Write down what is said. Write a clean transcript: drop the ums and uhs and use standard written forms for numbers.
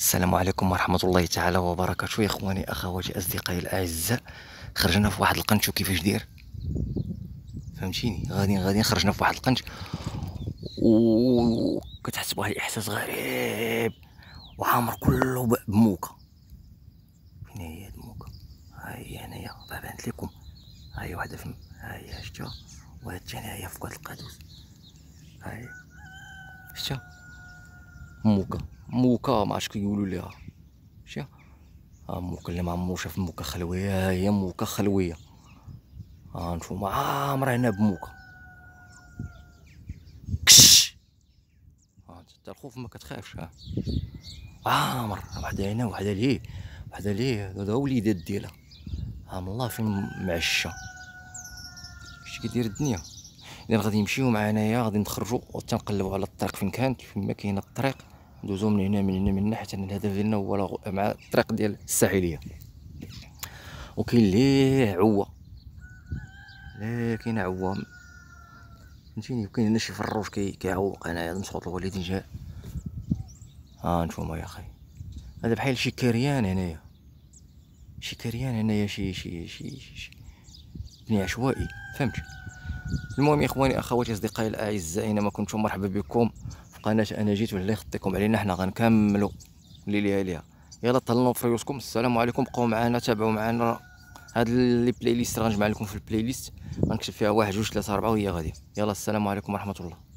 السلام عليكم ورحمة الله تعالى وبركاته يا اخواني اخواتي اصدقائي الاعزاء. خرجنا في واحد القنت، شوف كيفاش داير، فهمتيني؟ غاديين خرجنا في واحد القنت وكتحس بواحد الاحساس غريب وعامر كله بموكا. فين هي هاد الموكا؟ ها هي هنايا بانت لكم، ها هي وحده في، ها هي شتا، وهاد الثانيه هي فوق هاد القادوس، ها هي شتا موكا. موكا ما عرفتش كيقولوا ليها، شتا موكا اللي ما عمرو شاف موكا خلويه، ها هي موكا خلويه. ها نتوما عامره هنا بموكا. كش ها حتى الخوف ما كتخافش. ها عامر وحده هنا وحده ليه، وحده ليه، هذا وليدات ديالها. ها من الله فين معشه، شتي كيدير الدنيا. اذا غادي نمشيو مع هنايا، غادي نخرجوا وتنقلبوا على الطريق فين كانت، فين ما كاينه الطريق ندوزو من هنا من هنا من هنا، حتى الهدف ديالنا هو مع الطريق ديال الساحليه. وكاين ليه عوا، لا كاينه عوا فهمتيني، وكاين هنا شي فروج كيعوق هنايا، مسخوط الوالدين جا. ها نتوما يا اخي، هذا بحال شي كريان هنايا، شي كريان هنايا، شي بني عشوائي، فهمت؟ المهم يا اخواني اخواتي اصدقائي الاعزاء، اينما كنتم مرحبا بكم في قناه انا جيت، والله يخطيكم علينا، حنا غنكملوا اللي ليها. يلا تهلاو في ريوسكم، السلام عليكم، بقاو معنا، تابعوا معنا هاد لي بلاي ليست، غنجمع لكم في البلاي ليست، غنكتب فيها 1 2 3 4 وهي غاديه. يلا السلام عليكم ورحمه الله.